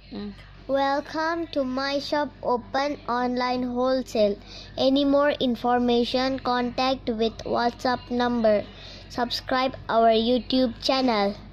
Welcome to my shop open online wholesale. Any more information contact with WhatsApp number. Subscribe our YouTube channel.